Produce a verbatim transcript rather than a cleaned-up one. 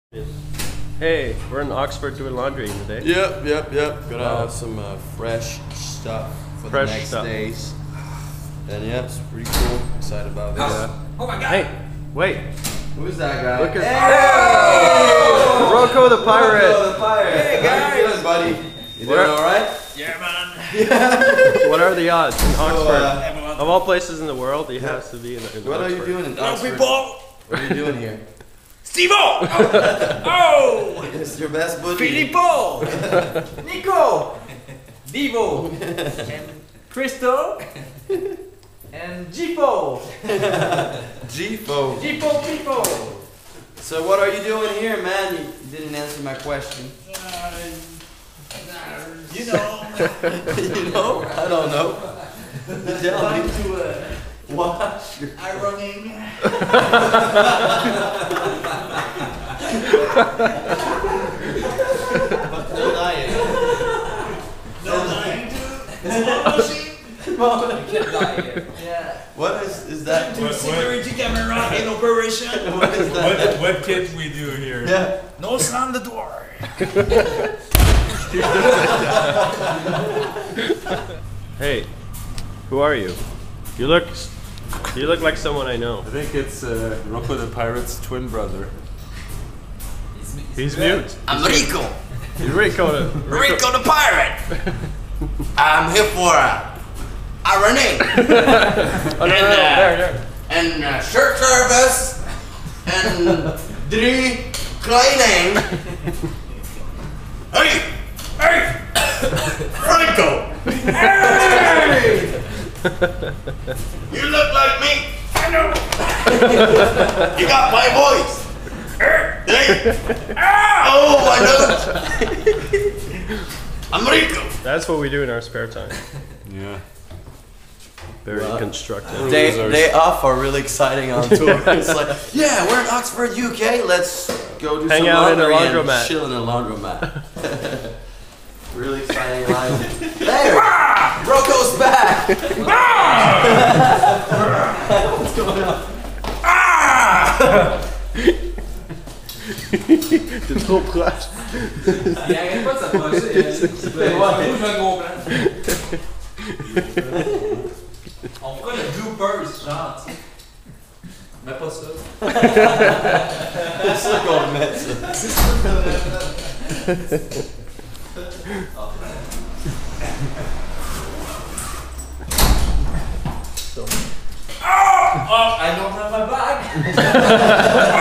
Hey, we're in Oxford doing laundry today. Yep, yep, yep. Gonna wow. have some uh, fresh stuff for fresh the next stuff. days. And yeah, it's pretty cool. Excited about this. Yeah. Oh my god! Hey, wait. Who's that guy? Look at hey! Rocco the Pirate. Rocco the Pirate. Hey guys. How you doing, buddy? You doing all right? Yeah, man. What are the odds in Oxford? So, uh, of all places in the world, he has to be in, in What Oxford. are you doing in Hello, Oxford? people. What are you doing here? Steve-O! Oh! Oh! It's your best buddy. Filippo! Nico! Divo! And Cristo! And Gifo! Gifo. Gifo Pipo! So what are you doing here, man? You didn't answer my question. Uh, you know. You know? I don't know. Tell me. To, uh, Watch your ironing. No dying. No dying to small machine. You can't die here. Yeah. What is is that? To security camera in operation. What is that? What, what can we do here? Yeah. No slam the door. Hey, who are you? You look, you look like someone I know. I think it's uh, Rocco the Pirate's twin brother. He's, he's, He's mute. I'm Rico. He's Rico the Rico. Rico the Pirate. I'm here for uh, ironing. Oh, no, and, no, no, uh, there, there. and uh, shirt service and dry cleaning. Hey, hey, Rico. Hey, you look like me. I know. You got my voice. Hey. Oh, my nose. I'm Rico. That's what we do in our spare time. Yeah. Very Wow. constructive. Day, day off are really exciting on tour. It's like, yeah, we're in Oxford, U K. Let's go do Hang some out in a laundry laundromat. and chill in a laundromat. Really exciting life. There, Rocco's back. What's going on? C'est trop proche. Il arrête pas de s'approcher. On fera le bloopers, genre, tu sais. Mais pas ça. C'est sûr qu'on le met, ça. C'est sûr qu'on Oh! Oh! I don't have my bag!